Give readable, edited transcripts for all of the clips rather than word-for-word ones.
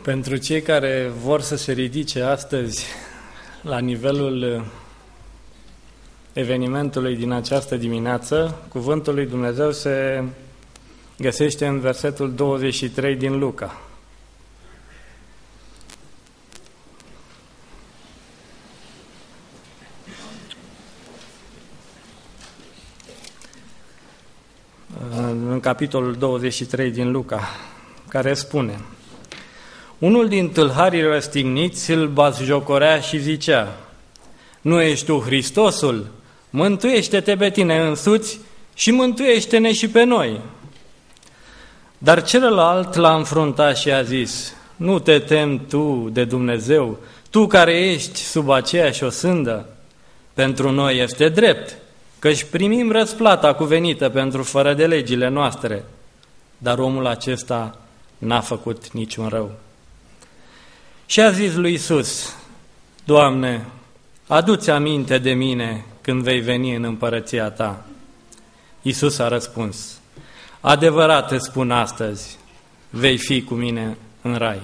Pentru cei care vor să se ridice astăzi la nivelul evenimentului din această dimineață, cuvântul lui Dumnezeu se găsește în versetul 23 din Luca. În capitolul 23 din Luca, care spune: unul din tâlharii răstigniți îl batjocorea și zicea: nu ești tu Hristosul? Mântuiește-te pe tine însuți și mântuiește-ne și pe noi. Dar celălalt l-a înfruntat și a zis: nu te temi tu de Dumnezeu, tu care ești sub aceeași osândă? Pentru noi este drept, că-și primim răsplata cuvenită pentru fără de legile noastre, dar omul acesta n-a făcut niciun rău. Și a zis lui Iisus: Doamne, adu-ți aminte de mine când vei veni în împărăția Ta. Iisus a răspuns: adevărat îți spun astăzi, vei fi cu mine în rai.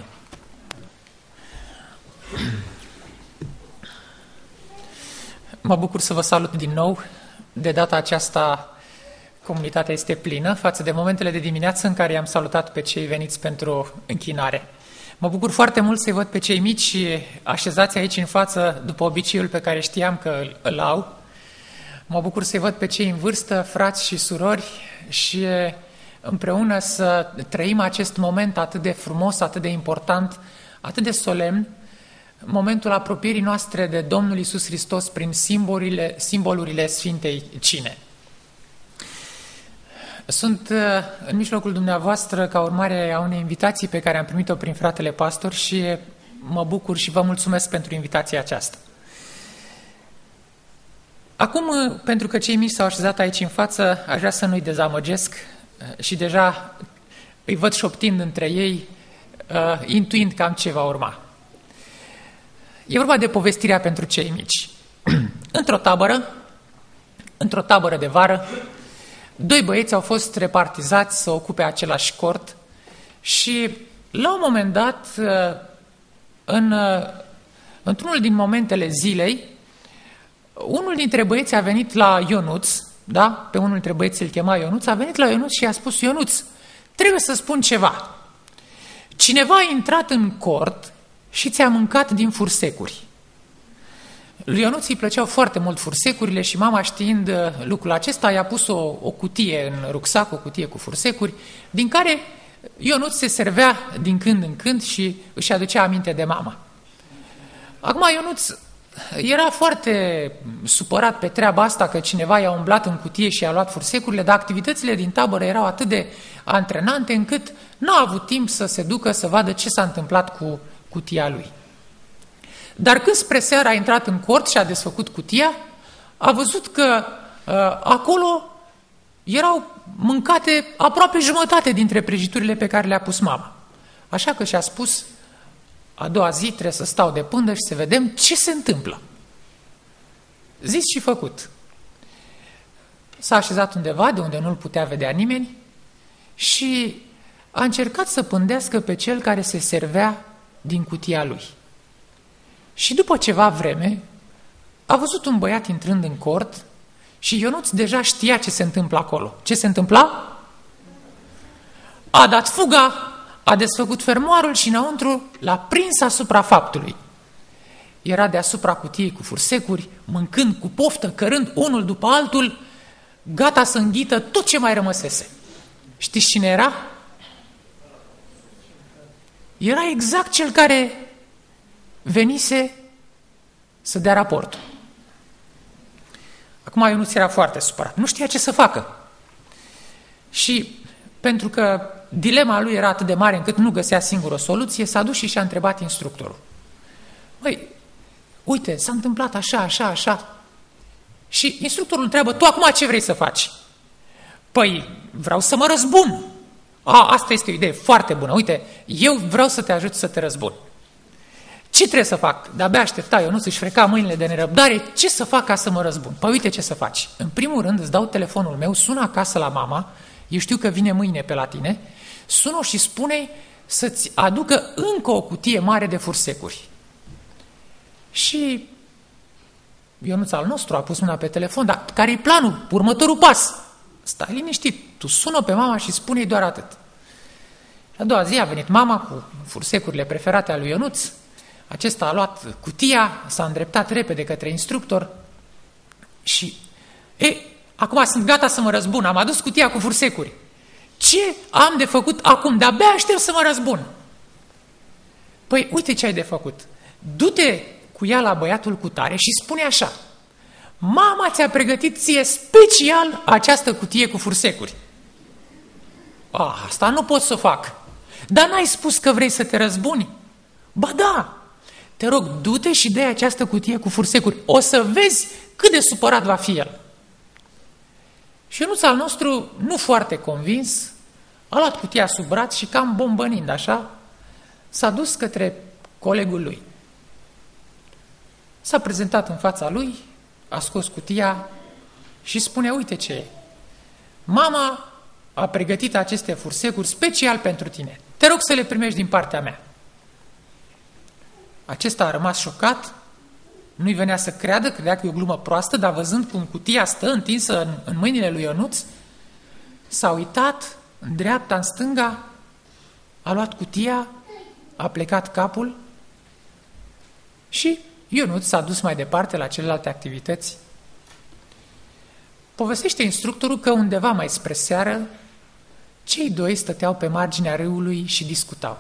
Mă bucur să vă salut din nou. De data aceasta, comunitatea este plină față de momentele de dimineață în care i-am salutat pe cei veniți pentru închinare. Mă bucur foarte mult să-i văd pe cei mici așezați aici în față după obiceiul pe care știam că îl au. Mă bucur să-i văd pe cei în vârstă, frați și surori, și împreună să trăim acest moment atât de frumos, atât de important, atât de solemn, momentul apropierii noastre de Domnul Iisus Hristos prin simbolurile Sfintei Cine. Sunt în mijlocul dumneavoastră ca urmare a unei invitații pe care am primit-o prin fratele pastor și mă bucur și vă mulțumesc pentru invitația aceasta. Acum, pentru că cei mici s-au așezat aici în față, aș vrea să nu-i dezamăgesc și deja îi văd șoptind între ei, intuind cam ce va urma. E vorba de povestirea pentru cei mici. Într-o tabără de vară, doi băieți au fost repartizați să ocupe același cort și la un moment dat, într-unul din momentele zilei, unul dintre băieți a venit la Ionuț, da? Pe unul dintre băieți îl chema Ionuț, a venit la Ionuț și i-a spus: Ionuț, trebuie să spun ceva. Cineva a intrat în cort și ți-a mâncat din fursecuri. Lui Ionuț îi plăceau foarte mult fursecurile și mama, știind lucrul acesta, i-a pus o cutie în rucsac, o cutie cu fursecuri, din care Ionuț se servea din când în când și își aducea aminte de mama. Acum Ionuț era foarte supărat pe treaba asta, că cineva i-a umblat în cutie și i-a luat fursecurile, dar activitățile din tabără erau atât de antrenante încât n-a avut timp să se ducă să vadă ce s-a întâmplat cu cutia lui. Dar când spre seară a intrat în cort și a desfăcut cutia, a văzut că acolo erau mâncate aproape jumătate dintre prăjiturile pe care le-a pus mama. Așa că și-a spus: a doua zi trebuie să stau de pândă și să vedem ce se întâmplă. Zis și făcut. S-a așezat undeva de unde nu-l putea vedea nimeni și a încercat să pândească pe cel care se servea din cutia lui. Și după ceva vreme a văzut un băiat intrând în cort și Ionuț deja știa ce se întâmplă acolo. Ce se întâmpla? A dat fuga, a desfăcut fermoarul și înăuntru l-a prins asupra faptului. Era deasupra cutiei cu fursecuri, mâncând cu poftă, cărând unul după altul, gata să înghită tot ce mai rămăsese. Știți cine era? Era exact cel care venise să dea raportul. Acum Ionuț era foarte supărat, nu știa ce să facă. Și pentru că dilema lui era atât de mare încât nu găsea singur o soluție, s-a dus și și-a întrebat instructorul: băi, uite, s-a întâmplat așa, așa, așa. Și instructorul întreabă: tu acum ce vrei să faci? Păi, vreau să mă răzbun. Asta este o idee foarte bună. Uite, eu vreau să te ajut să te răzbun. Ce trebuie să fac? De-abia aștepta, Ionuț își freca mâinile de nerăbdare. Ce să fac ca să mă răzbun? Păi uite ce să faci. În primul rând îți dau telefonul meu, sună acasă la mama, eu știu că vine mâine pe la tine, sună și spune să-ți aducă încă o cutie mare de fursecuri. Și Ionuț al nostru a pus mâna pe telefon, dar care-i planul? Următorul pas? Stai liniștit, tu sună pe mama și spune-i doar atât. A doua zi a venit mama cu fursecurile preferate ale lui Ionuț. Acesta a luat cutia, s-a îndreptat repede către instructor și, acum sunt gata să mă răzbun, am adus cutia cu fursecuri. Ce am de făcut acum? De-abia aștept să mă răzbun. Păi, uite ce ai de făcut. Du-te cu ea la băiatul cutare și spune așa: mama ți-a pregătit ție special această cutie cu fursecuri. Asta nu pot să fac. Dar n-ai spus că vrei să te răzbuni? Ba da! Te rog, du-te și dă această cutie cu fursecuri. O să vezi cât de supărat va fi el. Și Ionuț al nostru, nu foarte convins, a luat cutia sub braț și cam bombănind așa, s-a dus către colegul lui. S-a prezentat în fața lui, a scos cutia și spune: uite ce e. Mama a pregătit aceste fursecuri special pentru tine. Te rog să le primești din partea mea. Acesta a rămas șocat, nu-i venea să creadă, credea că e o glumă proastă, dar văzând cum cutia stă întinsă în mâinile lui Ionuț, s-a uitat în dreapta, în stânga, a luat cutia, a plecat capul și Ionuț s-a dus mai departe la celelalte activități. Povestește instructorul că undeva mai spre seară, cei doi stăteau pe marginea râului și discutau.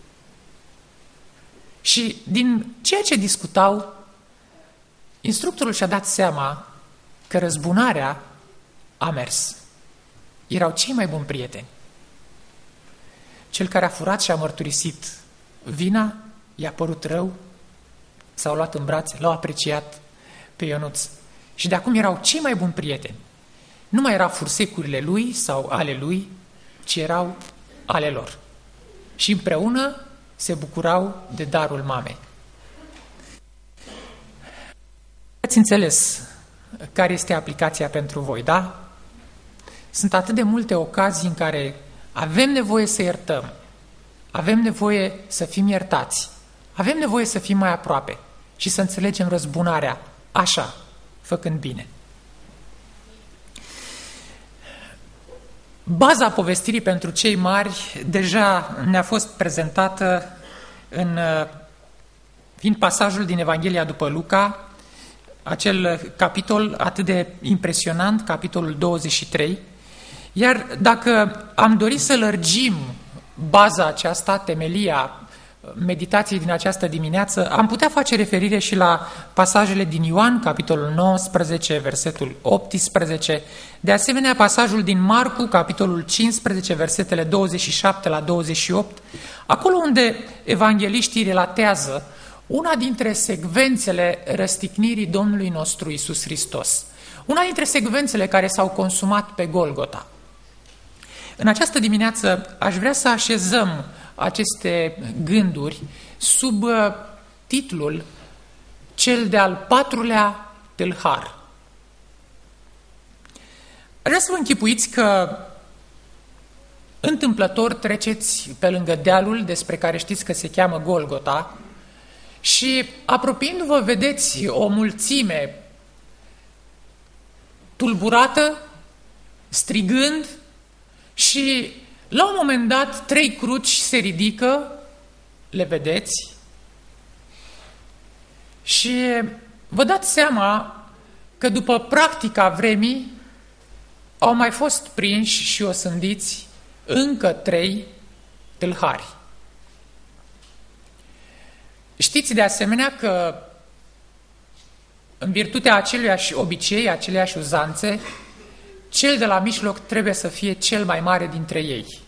Și din ceea ce discutau, instructorul și-a dat seama că răzbunarea a mers. Erau cei mai buni prieteni. Cel care a furat și a mărturisit vina, i-a părut rău, s-au luat în brațe, l-au apreciat pe Ionuț. Și de acum erau cei mai buni prieteni. Nu mai erau fursecurile lui sau ale lui, ci erau ale lor. Și împreună se bucurau de darul mamei. Ați înțeles care este aplicația pentru voi, da? Sunt atât de multe ocazii în care avem nevoie să iertăm, avem nevoie să fim iertați, avem nevoie să fim mai aproape și să înțelegem răzbunarea așa, făcând bine. Baza povestirii pentru cei mari deja ne-a fost prezentată în pasajul din Evanghelia după Luca, acel capitol atât de impresionant, capitolul 23, iar dacă am dorit să lărgim baza aceasta, temelia meditației din această dimineață, am putea face referire și la pasajele din Ioan, capitolul 19, versetul 18, de asemenea pasajul din Marcu, capitolul 15, versetele 27 la 28, acolo unde evangheliștii relatează una dintre secvențele răstignirii Domnului nostru Iisus Hristos, una dintre secvențele care s-au consumat pe Golgota. În această dimineață aș vrea să așezăm aceste gânduri sub titlul Cel de-al patrulea tâlhar. Aș vrea să vă închipuiți că întâmplător treceți pe lângă dealul despre care știți că se cheamă Golgota și apropiindu-vă vedeți o mulțime tulburată, strigând și la un moment dat 3 cruci se ridică, le vedeți și vă dați seama că după practica vremii au mai fost prinși și osândiți încă 3 tâlhari. Știți de asemenea că în virtutea aceluiași obicei, aceleiași uzanțe, cel de la mijloc trebuie să fie cel mai mare dintre ei.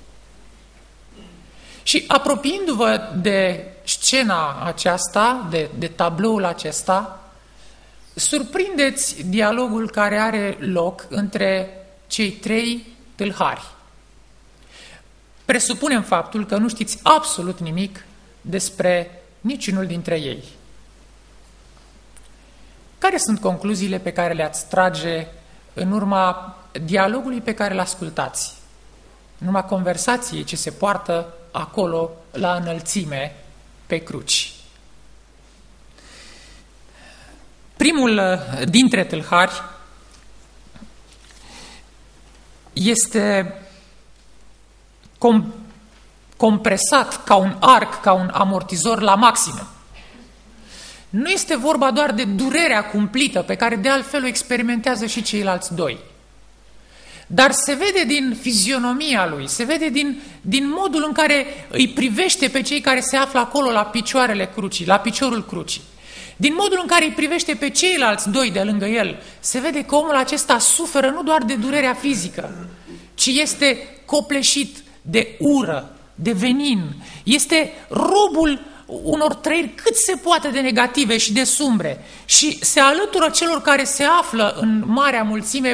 Și apropiindu-vă de scena aceasta, de tabloul acesta, surprindeți dialogul care are loc între cei 3 tâlhari. Presupunem faptul că nu știți absolut nimic despre niciunul dintre ei. Care sunt concluziile pe care le-ați trage în urma dialogului pe care îl ascultați, în urma conversației ce se poartă acolo la înălțime pe cruci. Primul dintre tâlhari este compresat ca un arc, ca un amortizor la maximă. Nu este vorba doar de durerea cumplită pe care de altfel o experimentează și ceilalți doi. Dar se vede din fizionomia lui, se vede din modul în care îi privește pe cei care se află acolo la picioarele crucii, la piciorul crucii. Din modul în care îi privește pe ceilalți doi de lângă el, se vede că omul acesta suferă nu doar de durerea fizică, ci este copleșit de ură, de venin. Este robul unor trăiri cât se poate de negative și de sumbre și se alătură celor care se află în marea mulțime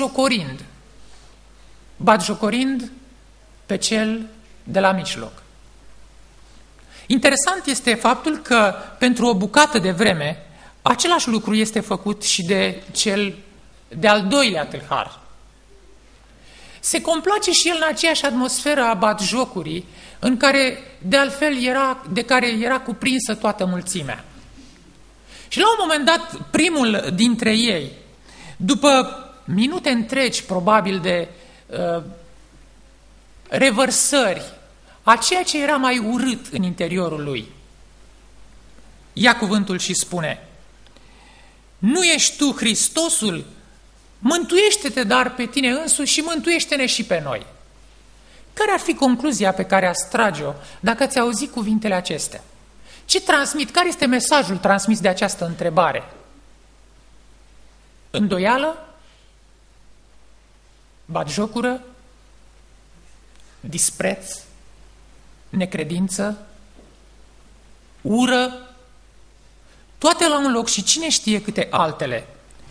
batjocorind pe cel de la mijloc. Interesant este faptul că pentru o bucată de vreme același lucru este făcut și de cel de-al doilea tâlhar. Se complace și el în aceeași atmosferă a batjocurii în care de altfel de care era cuprinsă toată mulțimea. Și la un moment dat primul dintre ei, după minute întregi probabil de revărsări a ceea ce era mai urât în interiorul lui, ia cuvântul și spune: nu ești tu Hristosul? Mântuiește-te dar pe tine însuși și mântuiește-ne și pe noi. Care ar fi concluzia pe care ați trage-o dacă ați auzit cuvintele acestea? Ce transmit? Care este mesajul transmis de această întrebare? Îndoială? Batjocură? Dispreț? Necredință? Ură? Toate la un loc și cine știe câte altele.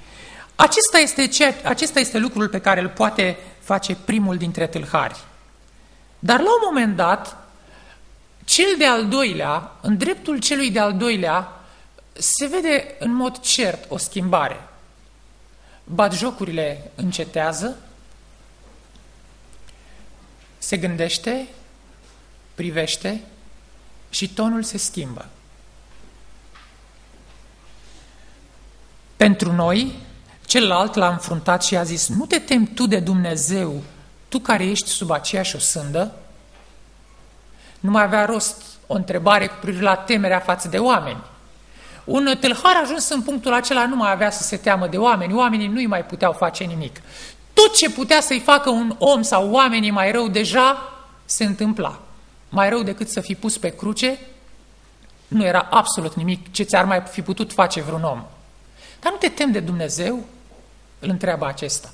Acesta este lucrul pe care îl poate face primul dintre tâlhari. Dar la un moment dat, cel de-al doilea, în dreptul celui de-al doilea, se vede în mod cert o schimbare. Batjocurile încetează, se gândește, privește și tonul se schimbă. Pentru noi, celălalt l-a înfruntat și a zis: nu te temi tu de Dumnezeu, tu care ești sub aceeași osândă? Nu mai avea rost o întrebare cu privire la temerea față de oameni. Un tâlhar ajuns în punctul acela nu mai avea să se teamă de oameni, oamenii nu-i mai puteau face nimic. Tot ce putea să-i facă un om sau oamenii mai rău deja se întâmpla. Mai rău decât să fi pus pe cruce, nu era absolut nimic ce ți-ar mai fi putut face vreun om. Dar nu te temi de Dumnezeu? Îl întreabă acesta.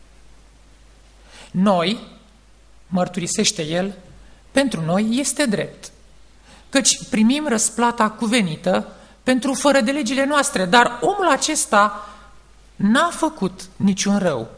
Noi, mărturisește el, pentru noi este drept, căci primim răsplata cuvenită pentru fără de legile noastre, dar omul acesta n-a făcut niciun rău.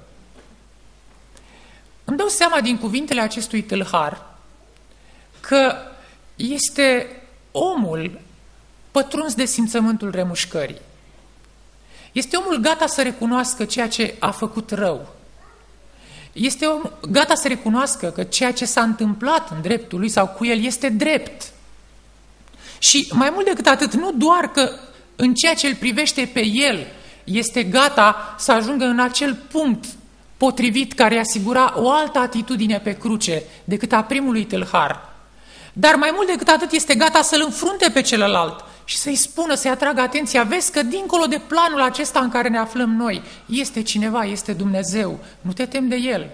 Îmi dau seama din cuvintele acestui tâlhar că este omul pătruns de simțământul remușcării. Este omul gata să recunoască ceea ce a făcut rău. Este gata să recunoască că ceea ce s-a întâmplat în dreptul lui sau cu el este drept. Și mai mult decât atât, nu doar că în ceea ce îl privește pe el este gata să ajungă în acel punct potrivit care asigura o altă atitudine pe cruce decât a primului tâlhar, dar mai mult decât atât este gata să-l înfrunte pe celălalt și să-i spună, să-i atragă atenția: vezi că dincolo de planul acesta în care ne aflăm noi, este cineva, este Dumnezeu, nu te temi de El.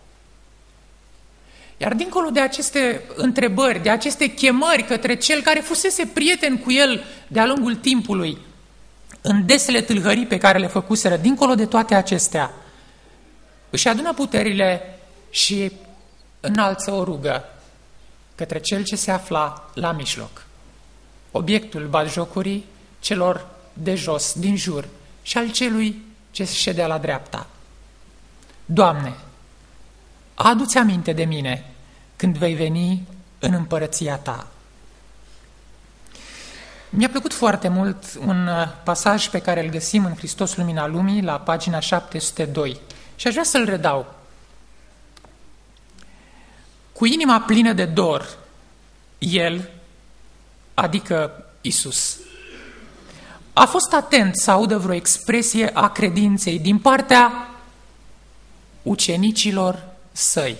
Iar dincolo de aceste întrebări, de aceste chemări către cel care fusese prieten cu el de-a lungul timpului, în desele tâlhării pe care le făcuseră, dincolo de toate acestea, își adună puterile și înalță o rugă către cel ce se afla la mijloc, obiectul batjocurii celor de jos, din jur, și al celui ce se ședea la dreapta. Doamne, adu-ți aminte de mine când vei veni în împărăția Ta. Mi-a plăcut foarte mult un pasaj pe care îl găsim în Hristos Lumina Lumii, la pagina 702, și aș vrea să-l redau. Cu inima plină de dor, El, adică Isus, a fost atent să audă vreo expresie a credinței din partea ucenicilor săi.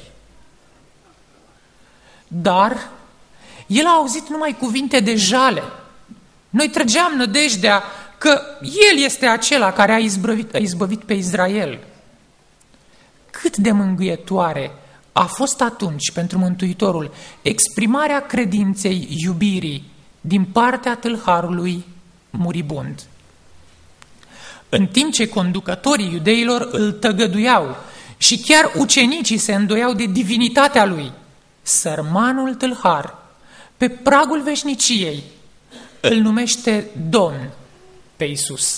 Dar el a auzit numai cuvinte de jale. Noi trăgeam nădejdea că el este acela care a izbăvit pe Israel. Cât de mângâietoare a fost atunci pentru Mântuitorul exprimarea credinței iubirii din partea tâlharului muribund. În timp ce conducătorii iudeilor îl tăgăduiau și chiar ucenicii se îndoiau de divinitatea lui, sărmanul tâlhar, pe pragul veșniciei, îl numește Domn pe Iisus.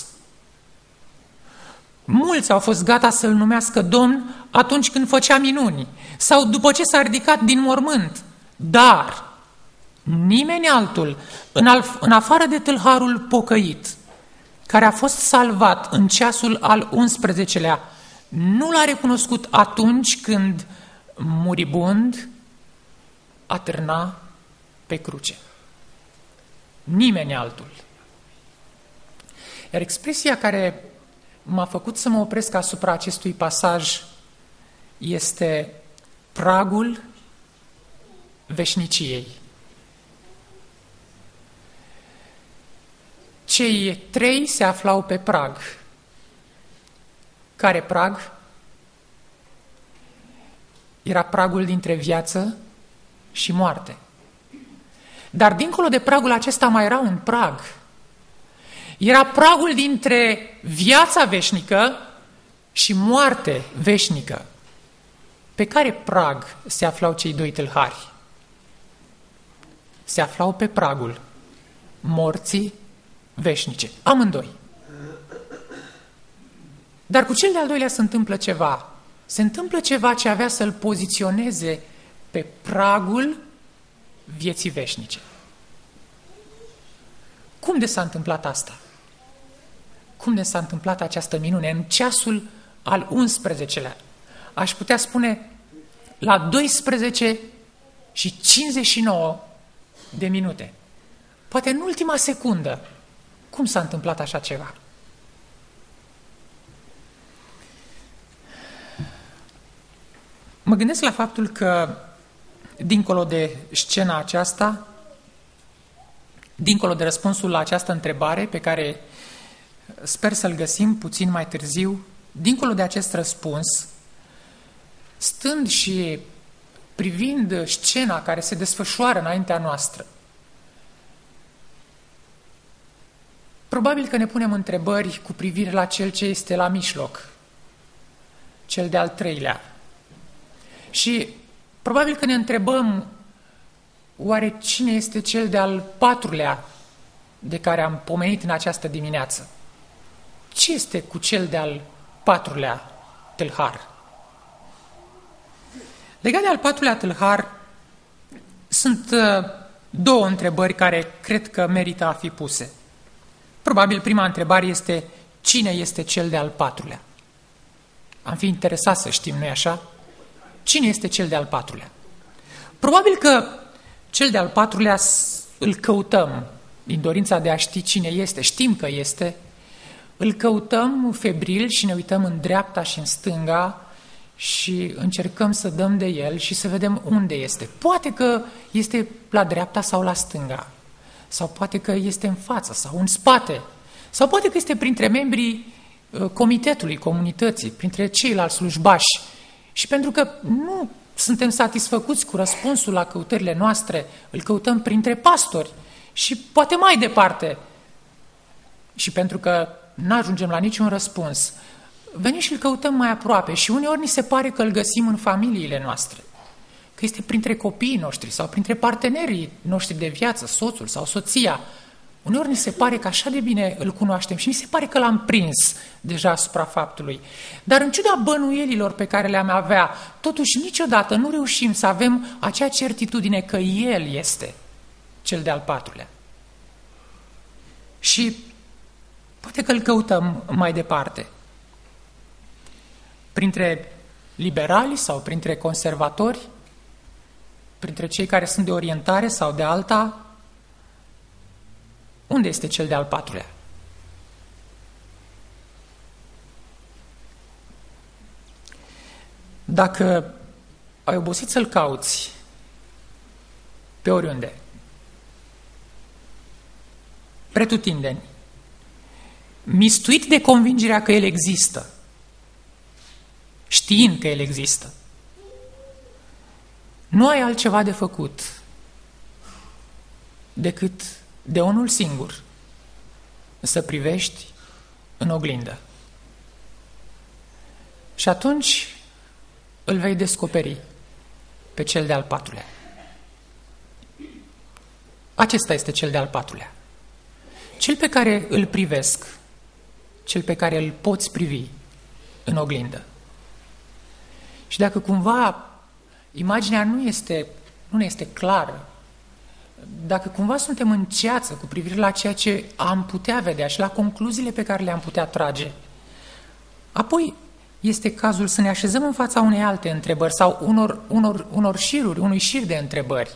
Mulți au fost gata să-l numească Domn atunci când făcea minuni sau după ce s-a ridicat din mormânt, dar nimeni altul, în afară de tâlharul pocăit, care a fost salvat în ceasul al 11-lea, nu l-a recunoscut atunci când, muribund, atârna pe cruce. Nimeni altul. Iar expresia care m-a făcut să mă opresc asupra acestui pasaj este pragul veșniciei. Cei trei se aflau pe prag. Care prag? Era pragul dintre viață și moarte. Dar dincolo de pragul acesta mai era un prag. Era pragul dintre viața veșnică și moarte veșnică. Pe care prag se aflau cei doi tâlhari? Se aflau pe pragul morții veșnice, amândoi. Dar cu cel de-al doilea se întâmplă ceva. Se întâmplă ceva ce avea să-l poziționeze pe pragul vieții veșnice. Cum de s-a întâmplat asta? Cum de s-a întâmplat această minune în ceasul al 11-lea? Aș putea spune la 12 și 59 de minute. Poate în ultima secundă. Cum s-a întâmplat așa ceva? Mă gândesc la faptul că, dincolo de scena aceasta, dincolo de răspunsul la această întrebare, pe care sper să-l găsim puțin mai târziu, dincolo de acest răspuns, stând și privind scena care se desfășoară înaintea noastră, probabil că ne punem întrebări cu privire la cel ce este la mijloc, cel de-al treilea. Și probabil că ne întrebăm, oare cine este cel de-al patrulea de care am pomenit în această dimineață? Ce este cu cel de-al patrulea tâlhar? Legat de al patrulea tâlhar, sunt două întrebări care cred că merită a fi puse. Probabil prima întrebare este, cine este cel de-al patrulea? Am fi interesat să știm, nu-i așa? Cine este cel de-al patrulea? Probabil că cel de-al patrulea îl căutăm din dorința de a ști cine este. Știm că este. Îl căutăm febril și ne uităm în dreapta și în stânga și încercăm să dăm de el și să vedem unde este. Poate că este la dreapta sau la stânga. Sau poate că este în față sau în spate. Sau poate că este printre membrii comitetului, comunității, printre ceilalți slujbași. Și pentru că nu suntem satisfăcuți cu răspunsul la căutările noastre, îl căutăm printre pastori și poate mai departe. Și pentru că nu ajungem la niciun răspuns, venim și îl căutăm mai aproape și uneori ni se pare că îl găsim în familiile noastre. Că este printre copiii noștri sau printre partenerii noștri de viață, soțul sau soția. Uneori ni se pare că așa de bine îl cunoaștem și ni se pare că l-am prins deja asupra faptului. Dar în ciuda bănuielilor pe care le-am avea, totuși niciodată nu reușim să avem acea certitudine că El este cel de-al patrulea. Și poate că îl căutăm mai departe. Printre liberali sau printre conservatori, printre cei care sunt de orientare sau de alta, unde este cel de-al patrulea? Dacă ai obosit să-l cauți pe oriunde, pretutindeni, mistuit de convingerea că el există, știind că el există, nu ai altceva de făcut decât de unul singur, să privești în oglindă. Și atunci îl vei descoperi pe cel de-al patrulea. Acesta este cel de-al patrulea. Cel pe care îl privesc, cel pe care îl poți privi în oglindă. Și dacă cumva imaginea nu este clară, dacă cumva suntem în ceață cu privire la ceea ce am putea vedea și la concluziile pe care le-am putea trage, apoi este cazul să ne așezăm în fața unei alte întrebări sau unor șiruri, unui șir de întrebări.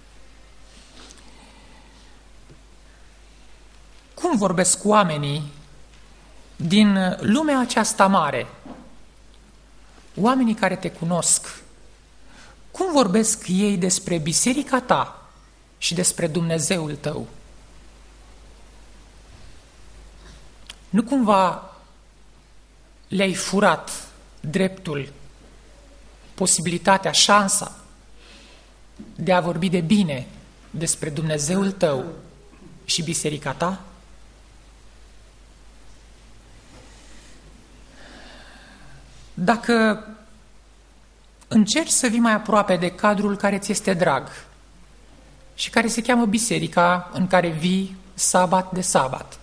Cum vorbesc oamenii din lumea aceasta mare? Oamenii care te cunosc, cum vorbesc ei despre biserica ta și despre Dumnezeul tău? Nu cumva le-ai furat dreptul, posibilitatea, șansa de a vorbi de bine despre Dumnezeul tău și biserica ta? Dacă încerci să vii mai aproape de cadrul care ți este drag și care se cheamă biserica în care vii sabat de sabat,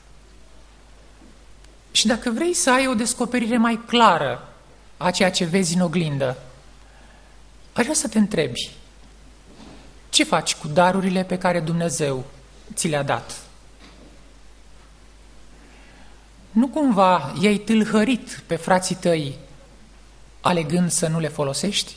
și dacă vrei să ai o descoperire mai clară a ceea ce vezi în oglindă, aș vrea să te întrebi, ce faci cu darurile pe care Dumnezeu ți le-a dat? Nu cumva i-ai tâlhărit pe frații tăi alegând să nu le folosești?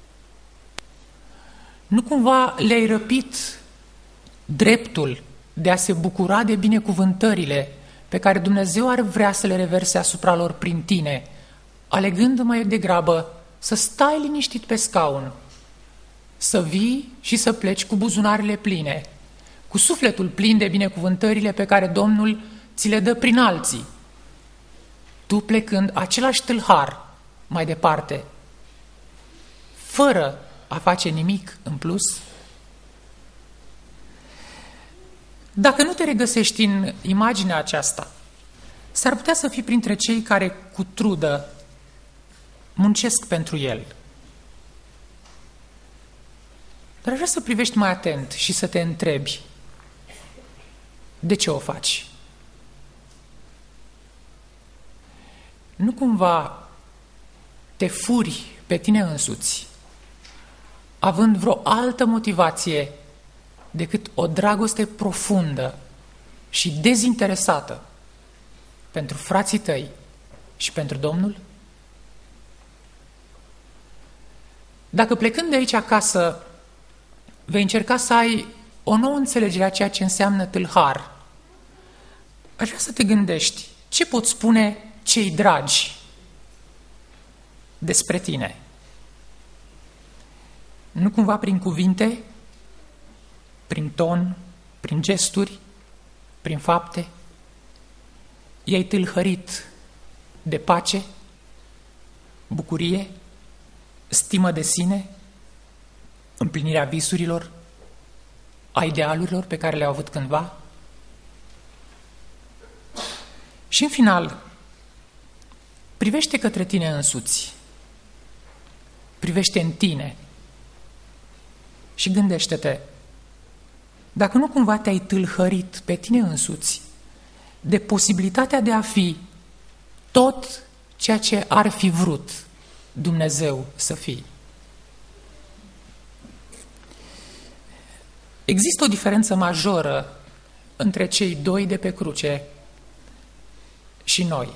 Nu cumva le-ai răpit dreptul de a se bucura de binecuvântările pe care Dumnezeu ar vrea să le reverse asupra lor prin tine, alegând mai degrabă să stai liniștit pe scaun, să vii și să pleci cu buzunarele pline, cu sufletul plin de binecuvântările pe care Domnul ți le dă prin alții, tu plecând același tâlhar mai departe, fără a face nimic în plus? Dacă nu te regăsești în imaginea aceasta, s-ar putea să fii printre cei care cu trudă muncesc pentru El. Dar aș vrea să privești mai atent și să te întrebi, de ce o faci? Nu cumva te furi pe tine însuți, având vreo altă motivație decât o dragoste profundă și dezinteresată pentru frații tăi și pentru Domnul? Dacă plecând de aici acasă vei încerca să ai o nouă înțelegere a ceea ce înseamnă tâlhar, aș vrea să te gândești ce pot spune cei dragi despre tine. Nu cumva prin cuvinte, prin ton, prin gesturi, prin fapte, i-ai tâlhărit de pace, bucurie, stimă de sine, împlinirea visurilor, a idealurilor pe care le-au avut cândva? Și în final, privește către tine însuți, privește în tine și gândește-te, dacă nu cumva te-ai tâlhărit pe tine însuți de posibilitatea de a fi tot ceea ce ar fi vrut Dumnezeu să fii. Există o diferență majoră între cei doi de pe cruce și noi.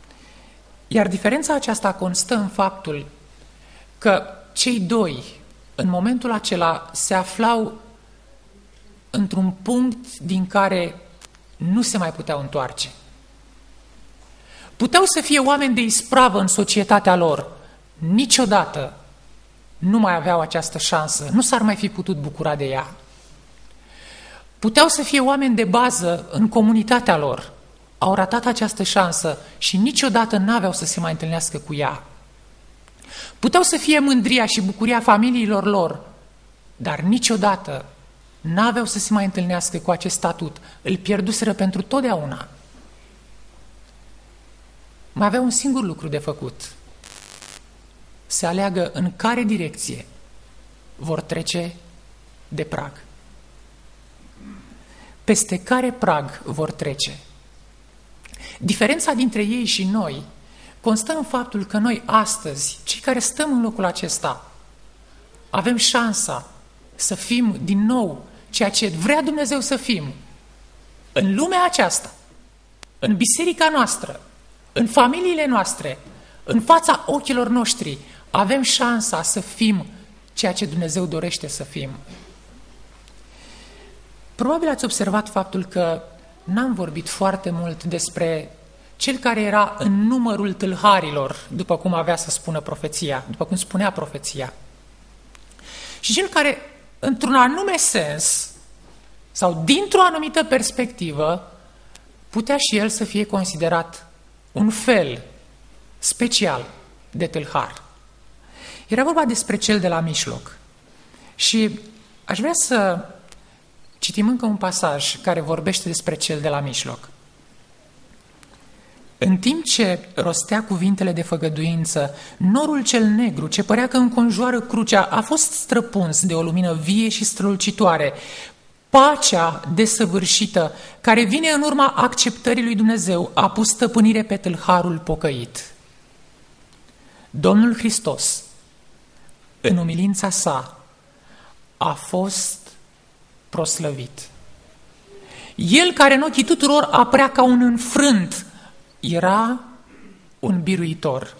Iar diferența aceasta constă în faptul că cei doi în momentul acela se aflau într-un punct din care nu se mai puteau întoarce. Puteau să fie oameni de ispravă în societatea lor. Niciodată nu mai aveau această șansă, nu s-ar mai fi putut bucura de ea. Puteau să fie oameni de bază în comunitatea lor. Au ratat această șansă și niciodată n-aveau să se mai întâlnească cu ea. Puteau să fie mândria și bucuria familiilor lor, dar niciodată n-aveau să se mai întâlnească cu acest statut. Îl pierduseră pentru totdeauna. Mai aveau un singur lucru de făcut. Să aleagă în care direcție vor trece de prag. Peste care prag vor trece. Diferența dintre ei și noi constă în faptul că noi astăzi, cei care stăm în locul acesta, avem șansa să fim din nou ceea ce vrea Dumnezeu să fim în lumea aceasta, în biserica noastră, în familiile noastre, în fața ochilor noștri. Avem șansa să fim ceea ce Dumnezeu dorește să fim. Probabil ați observat faptul că n-am vorbit foarte mult despre cel care era în numărul tâlharilor, după cum avea să spună profeția, după cum spunea profeția. Și cel care, într-un anume sens, sau dintr-o anumită perspectivă, putea și el să fie considerat un fel special de tâlhar. Era vorba despre cel de la mijloc. Și aș vrea să citim încă un pasaj care vorbește despre cel de la mijloc. În timp ce rostea cuvintele de făgăduință, norul cel negru, ce părea că înconjoară crucea, a fost străpuns de o lumină vie și strălucitoare. Pacea desăvârșită, care vine în urma acceptării lui Dumnezeu, a pus stăpânire pe tâlharul pocăit. Domnul Hristos, în umilința sa, a fost proslăvit. El care în ochii tuturor apărea ca un înfrânt, era un biruitor.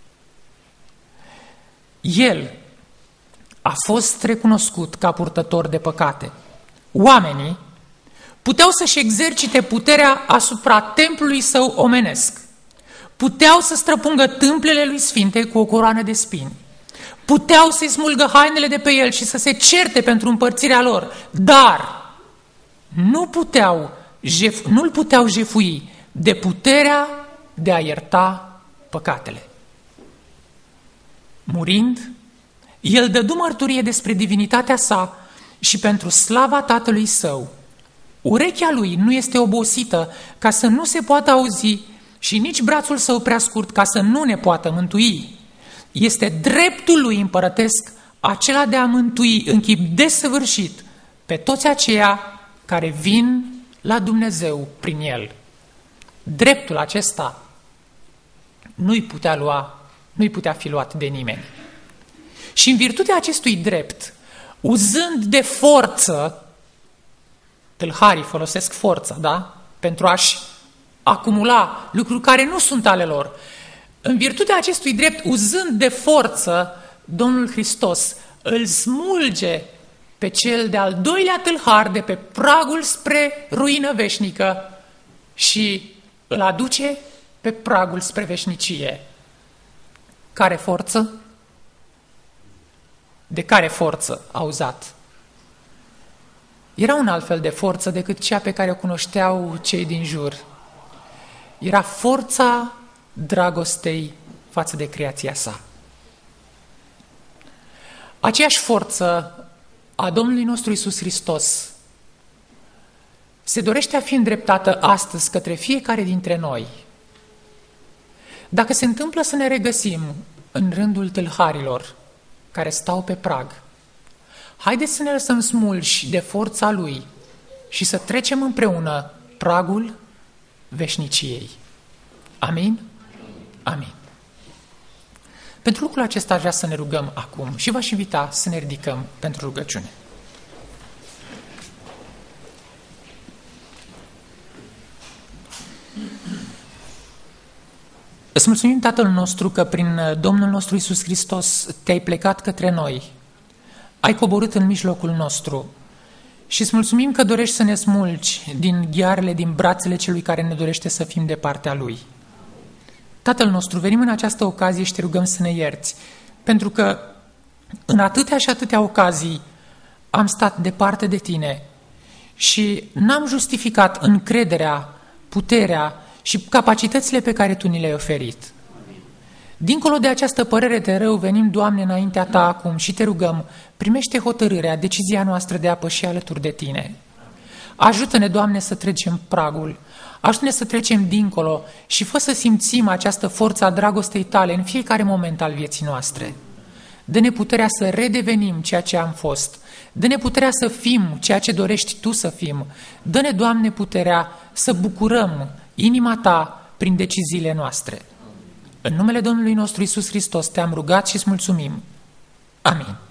El a fost recunoscut ca purtător de păcate. Oamenii puteau să-și exercite puterea asupra templului său omenesc. Puteau să străpungă tâmplele lui sfinte cu o coroană de spini. Puteau să-i smulgă hainele de pe el și să se certe pentru împărțirea lor, dar nu-l puteau jefui de puterea de a ierta păcatele. Murind, el dădu mărturie despre divinitatea sa și pentru slava Tatălui Său. Urechea lui nu este obosită ca să nu se poată auzi și nici brațul său prea scurt ca să nu ne poată mântui. Este dreptul lui împărătesc acela de a mântui în chip desăvârșit pe toți aceia care vin la Dumnezeu prin el. Dreptul acesta nu-i putea fi luat de nimeni. Și în virtutea acestui drept, uzând de forță, tâlharii folosesc forța, da? Pentru a-și acumula lucruri care nu sunt ale lor. În virtutea acestui drept, uzând de forță, Domnul Hristos îl smulge pe cel de-al doilea tâlhar de pe pragul spre ruină veșnică și îl aduce pe pragul spre veșnicie. Care forță? De care forță a uzat? Era un alt fel de forță decât cea pe care o cunoșteau cei din jur. Era forța dragostei față de creația sa. Aceeași forță a Domnului nostru Iisus Hristos se dorește a fi îndreptată astăzi către fiecare dintre noi. Dacă se întâmplă să ne regăsim în rândul tâlharilor care stau pe prag, haideți să ne lăsăm smulși de forța Lui și să trecem împreună pragul veșniciei. Amin? Amin. Pentru lucrul acesta aș vrea să ne rugăm acum și v-aș invita să ne ridicăm pentru rugăciune. Îți mulțumim, Tatăl nostru, că prin Domnul nostru Iisus Hristos te-ai plecat către noi. ai coborât în mijlocul nostru și îți mulțumim că dorești să ne smulgi din ghearele, din brațele celui care ne dorește să fim de partea Lui. Tatăl nostru, venim în această ocazie și te rugăm să ne ierți, pentru că în atâtea și atâtea ocazii am stat departe de Tine și n-am justificat încrederea, puterea și capacitățile pe care Tu ni le-ai oferit. Dincolo de această părere de rău, venim, Doamne, înaintea Ta acum și te rugăm, primește hotărârea, decizia noastră de a păși alături de Tine. Ajută-ne, Doamne, să trecem pragul, ajută-ne să trecem dincolo și fă să simțim această forță a dragostei Tale în fiecare moment al vieții noastre. Dă-ne puterea să redevenim ceea ce am fost, dă-ne puterea să fim ceea ce dorești Tu să fim, dă-ne, Doamne, puterea să bucurăm inima Ta prin deciziile noastre. În numele Domnului nostru Iisus Hristos te-am rugat și îți mulțumim. Amin.